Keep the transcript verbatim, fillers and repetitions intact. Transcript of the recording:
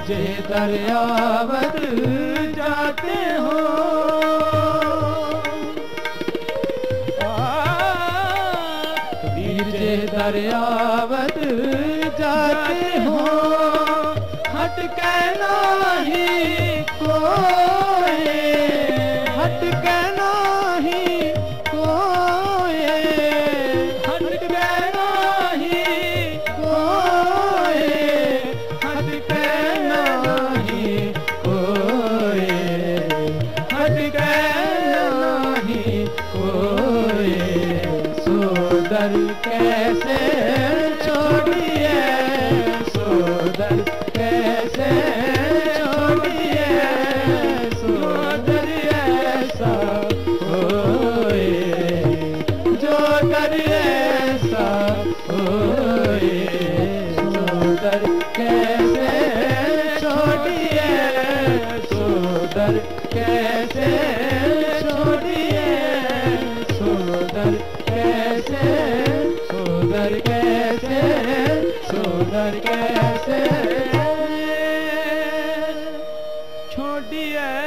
जे दरियावत जाते हो, कबीर जे दरियावत जाते हो, हट के नाही कोई, हट के नाही कोई, हट के नाही कोई, हट के नाही कोई, हट के नाही कोई। सोदर कैसे छोड़िए, सोदर कैसे छोड़िए, सोदर ऐसा होए, जो दर ऐसा होए। सोदर कैसे छोड़िए, सोदर कैसे छोड़िए, सोदर कैसे, सोदर कैसे, सोदर कैसे छोड़िए।